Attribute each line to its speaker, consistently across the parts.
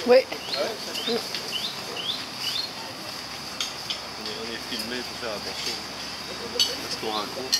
Speaker 1: Oui.
Speaker 2: On est filmé pour faire attention à ce qu'on raconte.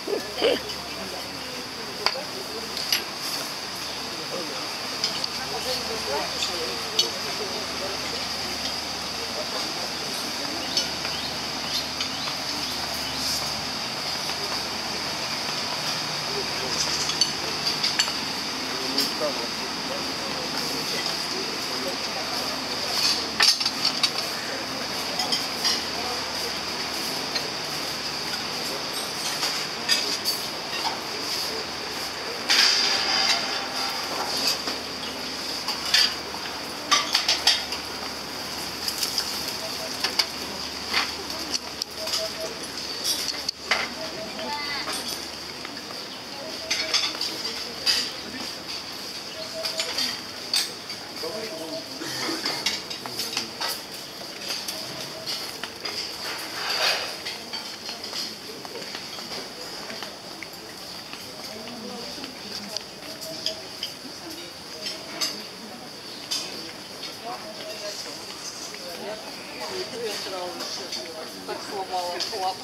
Speaker 3: Так сломала лап.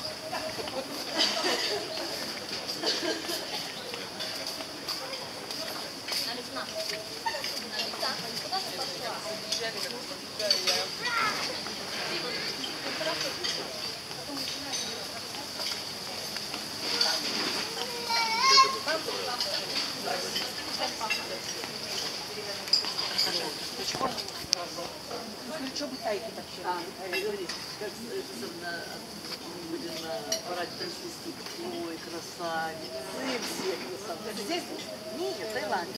Speaker 3: Куда ты пошла?
Speaker 1: Что вы таите вообще?
Speaker 3: Говорит, как будем на параде свистит. Ой, красавец. Сын все красавцы. Это здесь? Нет, Таиланд.